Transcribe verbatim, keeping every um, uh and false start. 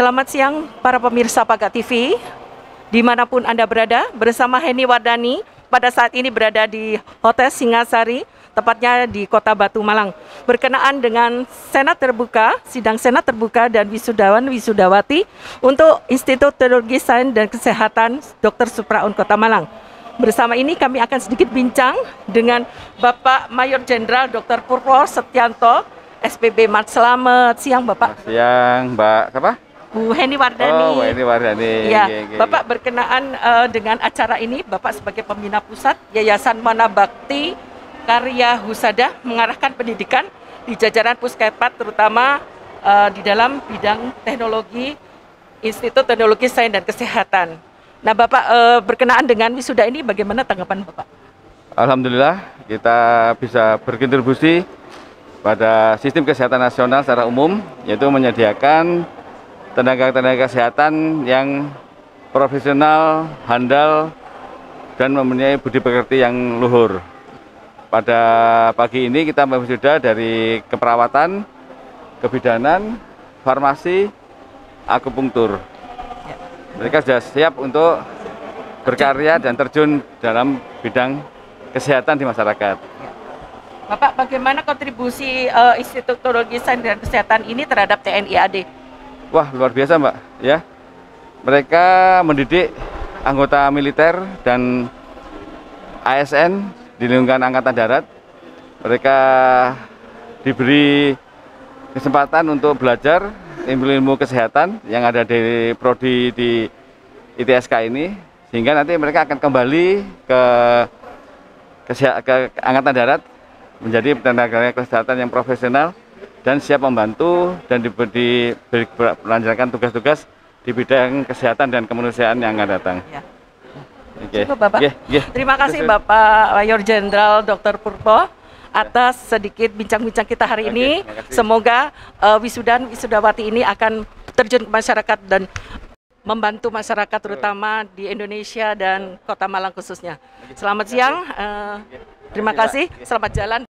Selamat siang para pemirsa Paga T V, dimanapun Anda berada, bersama Heni Wardani, pada saat ini berada di Hotel Singasari, tepatnya di Kota Batu Malang. Berkenaan dengan Senat Terbuka, sidang Senat Terbuka dan wisudawan wisudawati untuk Institut Teknologi Sains dan Kesehatan Doktor Supraun Kota Malang. Bersama ini kami akan sedikit bincang dengan Bapak Mayor Jenderal Doktor Purwo Setianto, S P B Mat. Selamat siang Bapak. Selamat siang Mbak, siapa? Bu Heni Wardani. Oh, Bu Heni Wardani. Ya, Oke, oke, Bapak oke. berkenaan uh, dengan acara ini, Bapak sebagai pembina pusat Yayasan Mana Bakti Karya Husada mengarahkan pendidikan di jajaran Puskesmas, terutama uh, di dalam bidang teknologi Institut Teknologi Sains dan Kesehatan. Nah, Bapak uh, berkenaan dengan wisuda ini, bagaimana tanggapan Bapak? Alhamdulillah kita bisa berkontribusi pada sistem kesehatan nasional secara umum, yaitu menyediakan tenaga-tenaga kesehatan yang profesional, handal, dan mempunyai budi pekerti yang luhur. Pada pagi ini kita wisuda dari keperawatan, kebidanan, farmasi, akupunktur. Mereka sudah siap untuk berkarya dan terjun dalam bidang kesehatan di masyarakat. Bapak, bagaimana kontribusi uh, Institut Teknologi Sains dan Kesehatan ini terhadap T N I A D? Wah, luar biasa Mbak, ya. Mereka mendidik anggota militer dan A S N di lingkungan Angkatan Darat. Mereka diberi kesempatan untuk belajar ilmu-ilmu kesehatan yang ada di prodi di I T S K ini, sehingga nanti mereka akan kembali ke, ke, ke Angkatan Darat menjadi tenaga kesehatan yang profesional dan siap membantu dan diberi melancarkan tugas-tugas di bidang kesehatan dan kemanusiaan yang akan datang. Ya. Oke. Cukup, Bapak. Oke, oke. Terima kasih Bapak Mayor Jenderal Doktor Purwo atas sedikit bincang-bincang kita hari Oke, ini. Semoga uh, wisudan wisudawati ini akan terjun ke masyarakat dan membantu masyarakat terutama di Indonesia dan Kota Malang khususnya. Selamat siang. Uh, terima kasih. Selamat jalan.